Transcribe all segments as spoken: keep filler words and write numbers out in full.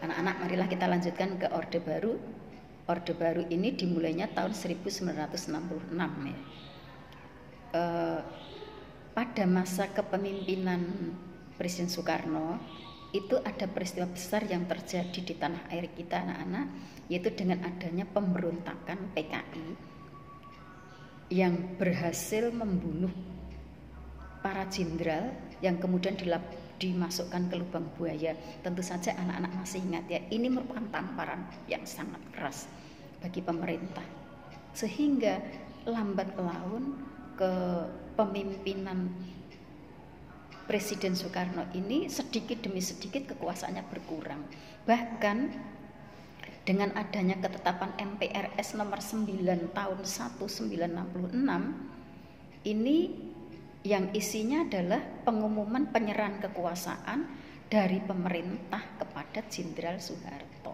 Anak-anak, marilah kita lanjutkan ke Orde Baru. Orde Baru ini dimulainya tahun seribu sembilan ratus enam puluh enam ya. E, pada masa kepemimpinan Presiden Soekarno itu ada peristiwa besar yang terjadi di tanah air kita, anak-anak, yaitu dengan adanya pemberontakan P K I yang berhasil membunuh para jenderal yang kemudian dilap, dimasukkan ke lubang buaya. Tentu saja anak-anak masih ingat ya, ini merupakan tamparan yang sangat keras bagi pemerintah, sehingga lambat laun kepemimpinan Presiden Soekarno ini sedikit demi sedikit kekuasaannya berkurang. Bahkan dengan adanya ketetapan M P R S nomor sembilan tahun seribu sembilan ratus enam puluh enam ini yang isinya adalah pengumuman penyerahan kekuasaan dari pemerintah kepada Jenderal Soeharto.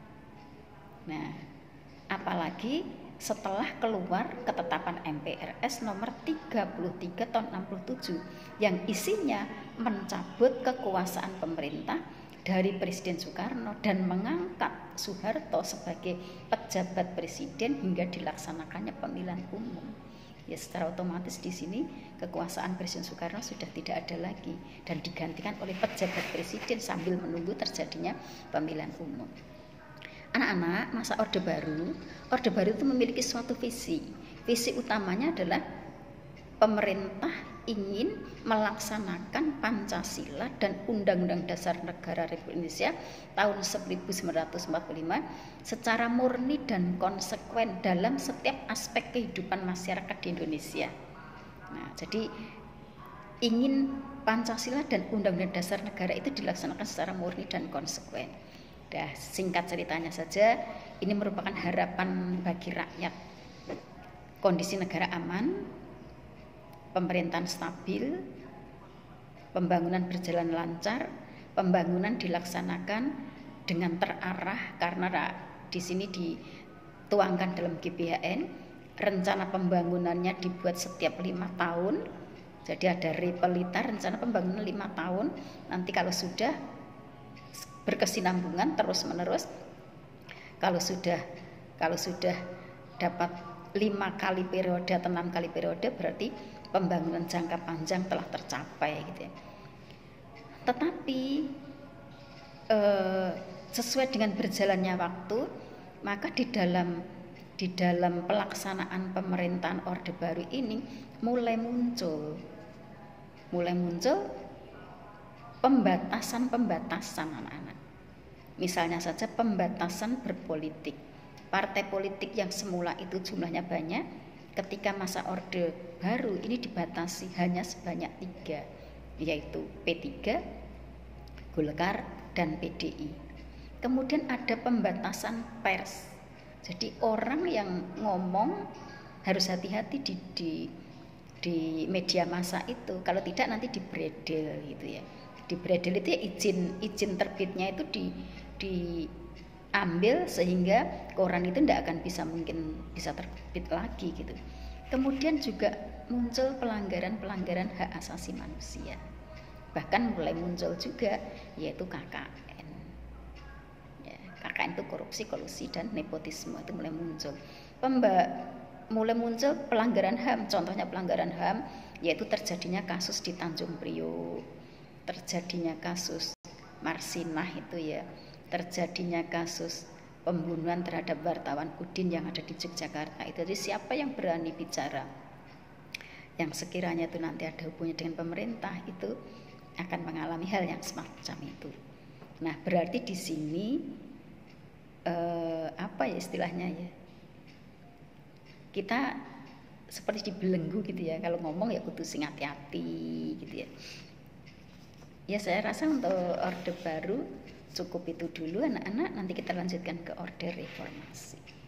Nah, apalagi setelah keluar ketetapan M P R S nomor tiga puluh tiga tahun enam puluh tujuh yang isinya mencabut kekuasaan pemerintah dari Presiden Soekarno dan mengangkat Soeharto sebagai pejabat presiden hingga dilaksanakannya pemilihan umum. Ya, secara otomatis di sini kekuasaan Presiden Soekarno sudah tidak ada lagi dan digantikan oleh pejabat presiden sambil menunggu terjadinya pemilihan umum. Anak-anak, masa Orde Baru, Orde Baru itu memiliki suatu visi. Visi utamanya adalah pemerintah ingin melaksanakan Pancasila dan Undang-Undang Dasar Negara Republik Indonesia tahun seribu sembilan ratus empat puluh lima secara murni dan konsekuen dalam setiap aspek kehidupan masyarakat di Indonesia. Nah, jadi ingin Pancasila dan Undang-Undang Dasar Negara itu dilaksanakan secara murni dan konsekuen. Dah, singkat ceritanya saja, ini merupakan harapan bagi rakyat. Kondisi negara aman, pemerintahan stabil, pembangunan berjalan lancar, pembangunan dilaksanakan dengan terarah karena di sini dituangkan dalam G B H N, rencana pembangunannya dibuat setiap lima tahun. Jadi ada repelita rencana pembangunan lima tahun. Nanti kalau sudah berkesinambungan terus menerus, kalau sudah kalau sudah dapat lima kali periode atau enam kali periode, berarti pembangunan jangka panjang telah tercapai gitu ya. Tetapi eh, sesuai dengan berjalannya waktu, maka di dalam di dalam pelaksanaan pemerintahan Orde Baru ini mulai muncul mulai muncul pembatasan-pembatasan anak-anak. Misalnya saja pembatasan berpolitik. Partai politik yang semula itu jumlahnya banyak, ketika masa Orde Baru ini dibatasi hanya sebanyak tiga, yaitu P tiga, Golkar, dan P D I. Kemudian ada pembatasan pers. Jadi orang yang ngomong harus hati-hati di, di, di media massa itu, kalau tidak nanti dibredel gitu ya. Dibredel itu ya izin izin terbitnya itu di diambil sehingga koran itu tidak akan bisa mungkin bisa terbit lagi gitu. Kemudian juga muncul pelanggaran-pelanggaran hak asasi manusia. Bahkan mulai muncul juga yaitu K K N. Ya, K K N itu korupsi, kolusi, dan nepotisme itu mulai muncul. Pemba, mulai muncul pelanggaran H A M. Contohnya pelanggaran H A M yaitu terjadinya kasus di Tanjung Priok, terjadinya kasus Marsinah itu ya, terjadinya kasus pembunuhan terhadap wartawan Udin yang ada di Yogyakarta itu. Jadi siapa yang berani bicara yang sekiranya itu nanti ada hubungannya dengan pemerintah itu akan mengalami hal yang semacam itu. Nah, berarti di sini eh, apa ya istilahnya ya, kita seperti dibelenggu gitu ya, kalau ngomong ya kudu sing hati-hati gitu ya. Ya, saya rasa untuk Orde Baru cukup itu dulu anak-anak, nanti kita lanjutkan ke Orde Reformasi.